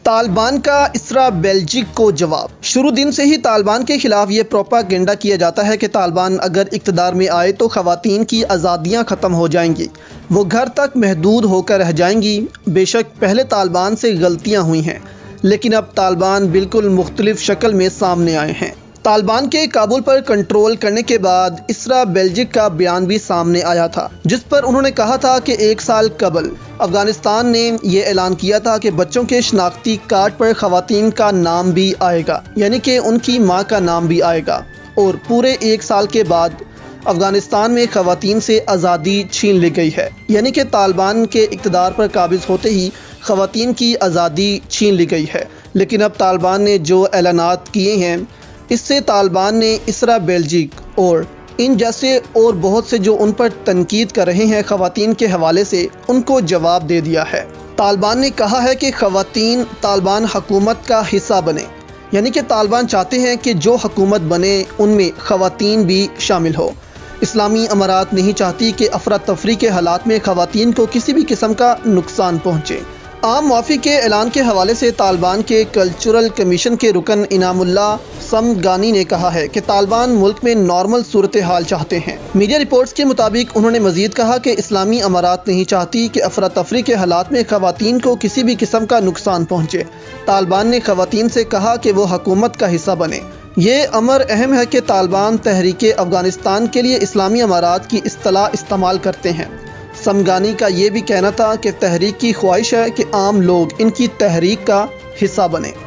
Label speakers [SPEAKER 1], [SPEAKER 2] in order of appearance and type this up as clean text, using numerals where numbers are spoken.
[SPEAKER 1] तालिबान का इसरा बेल्जिक को जवाब। शुरू दिन से ही तालिबान के खिलाफ ये प्रोपागेंडा किया जाता है कि तालिबान अगर इक़्तिदार में आए तो ख़वातीन की आज़ादियाँ ख़त्म हो जाएंगी, वो घर तक महदूद होकर रह जाएंगी। बेशक पहले तालिबान से गलतियाँ हुई हैं, लेकिन अब तालिबान बिल्कुल मुख्तलिफ शक्ल में सामने आए हैं। तालिबान के काबुल पर कंट्रोल करने के बाद इसरा बेल्जिक का बयान भी सामने आया था, जिस पर उन्होंने कहा था कि 1 साल कबल अफगानिस्तान ने ये ऐलान किया था कि बच्चों के शनाख्ती कार्ड पर ख़वातीन का नाम भी आएगा, यानी कि उनकी माँ का नाम भी आएगा। और पूरे 1 साल के बाद अफगानिस्तान में ख़वातीन से आज़ादी छीन ली गई है, यानी कि तालिबान के इक़्तिदार पर काबिज़ होते ही ख़वातीन की आज़ादी छीन ली गई है। लेकिन अब तालिबान ने जो ऐलानात किए हैं, इससे तालिबान ने इसरा बेल्जिक और इन जैसे और बहुत से जो उन पर तनकीद कर रहे हैं ख़वातीन के हवाले से, उनको जवाब दे दिया है। तालिबान ने कहा है कि ख़वातीन तालिबान हुकूमत का हिस्सा बने, यानी कि तालिबान चाहते हैं कि जो हुकूमत बने उनमें ख़वातीन भी शामिल हो। इस्लामी अमारात नहीं चाहती कि अफरा तफरी के हालात में ख़वातीन को किसी भी किस्म का नुकसान पहुँचे। आम मुआफ़ी के ऐलान के हवाले से तालिबान के कल्चरल कमीशन के रुकन इनामुल्लाह समगानी ने कहा है कि तालिबान मुल्क में नॉर्मल सूरत हाल चाहते हैं। मीडिया रिपोर्ट्स के मुताबिक उन्होंने मजीद कहा कि इस्लामी अमारात नहीं चाहती कि अफरा तफरी के हालात में ख़वातीन को किसी भी किस्म का नुकसान पहुँचे। तालिबान ने ख़वातीन से कहा कि वो हुकूमत का हिस्सा बने। ये अमर अहम है कि तालिबान तहरीक अफगानिस्तान के लिए इस्लामी अमारात की इस्तिलाह इस्तेमाल करते हैं। समगानी का ये भी कहना था कि तहरीक की ख्वाहिश है कि आम लोग इनकी तहरीक का हिस्सा बने।